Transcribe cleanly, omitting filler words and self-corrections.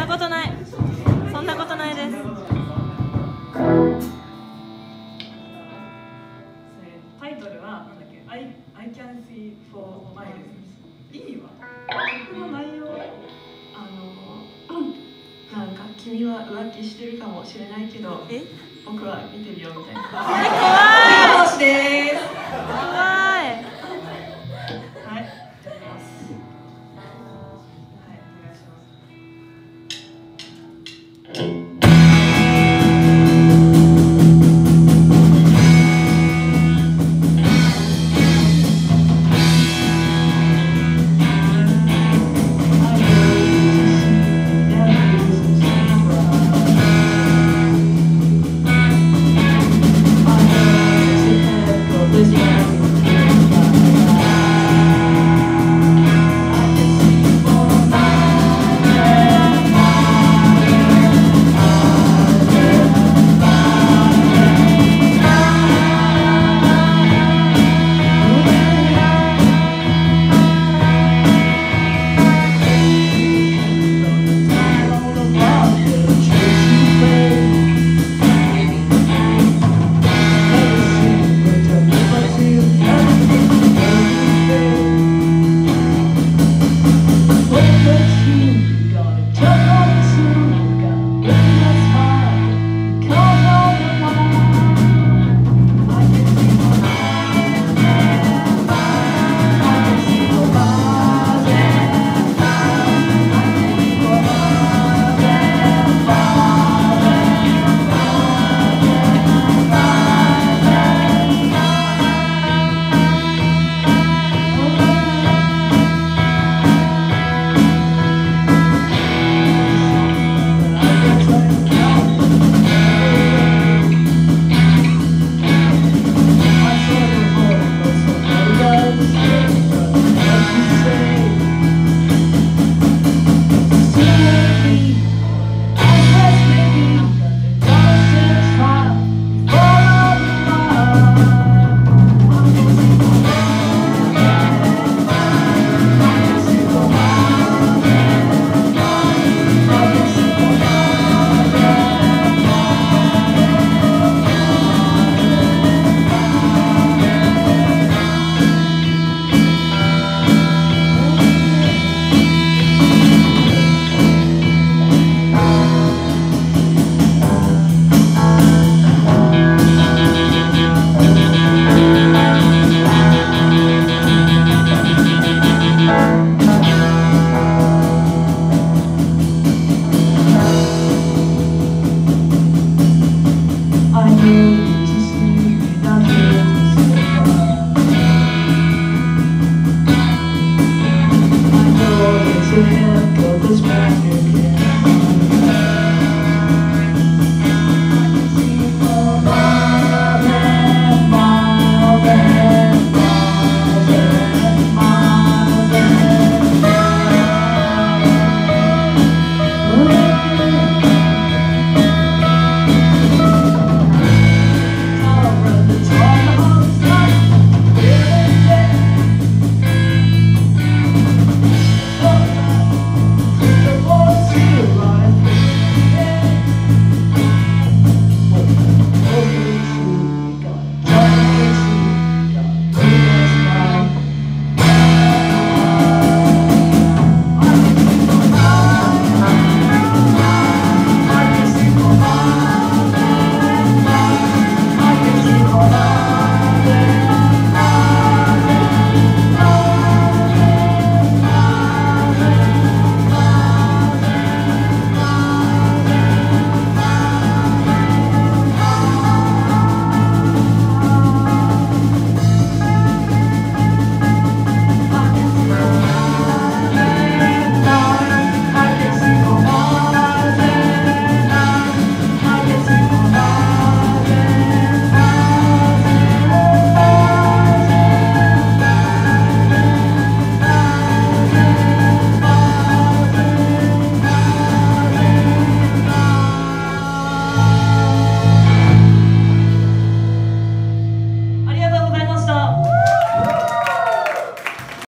なことない。そんなことないです。 タイトルはなんだっけ、I can see for miles。意味は曲の内容、なんか君は浮気してるかもしれないけど僕は見てるよみたいな。 怖い。 星です。 怖い。